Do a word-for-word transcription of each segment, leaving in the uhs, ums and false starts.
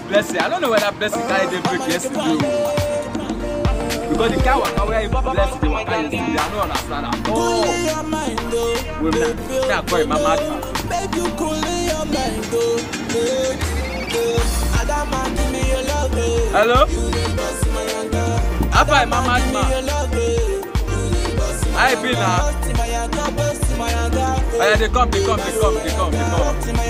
blessing. I don't know whether blessing carry the break yesterday. Because the guy was where he blessed the water yesterday. I don't understand at all. Women, now call him a madman. Hello? Apa I'm a madman. I been now. Oh, yeah, they come, they come, they come, they come, they come.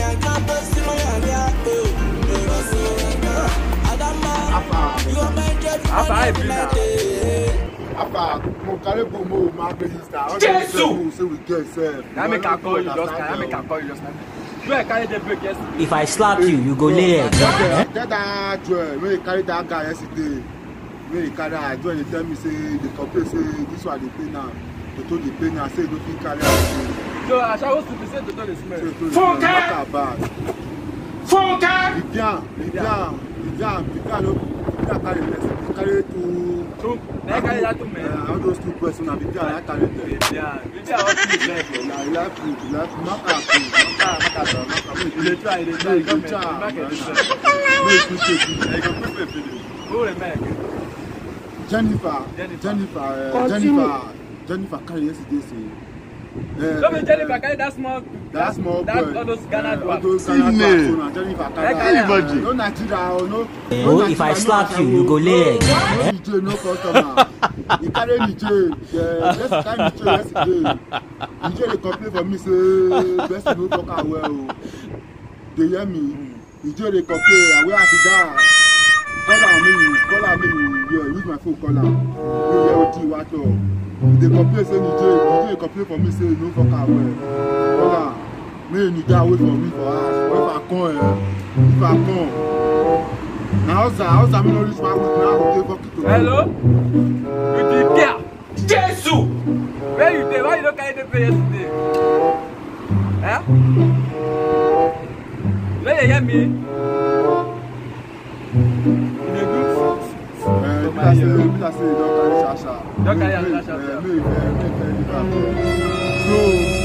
Apa I been now. Apa, mo carry go mo my business star. Jesus! Say we get self. Now make I call you just now. Now make I call you just now. You I carry the break yesterday. If I slap you, you go lay egg. Get that joy. When you carry that guy yesterday, when you carry that joy, they tell me say the company say this one they pay now. They told the pay now say don't fit carry out. So I shall also be saying to tell the smell. Funke! Funke! The jam, the jam, the jam, the jam. I carry yesterday. Carry to. So I carry that to me. All those two persons are the jam. I carry them. Yeah, we just want to like. Yeah, you have to, you have to knock out. They try, they try. Come here. Who the man? Jennifer, Jennifer, uh, Jennifer, Jennifer carry yesterday say. Uh, Don't be Jennifer carry that small, that small that, boy. All those Ghana uh, all dwarfs. those Ghana dwarfs. Jennifer carry. Anybody. No Nigeria, no. Oh, if I slap you, you go lay egg. No D J, no customer. You carry D J. Yeah, just carry D J yesterday. D J they complain for me say best no talk am well. They hear me. D J they complain. Where I sit down. Call am me, call am me. Yeah, use my phone call am. You hear what you want to. They complain say D J, D J complain for me say no fuck am well. Call am. Me and D J wait for me for house. If I come, eh, if I come. Now how's how's I mean no reach my week now? They fuck it to. Hello? You did there? Jesus! Where you there? Why you don't carry the pay yesterday? Huh? You don't hear me? Eh, me say, me say, don't carry Sasha. Don't carry Sasha. Me, me, me, me, me, so.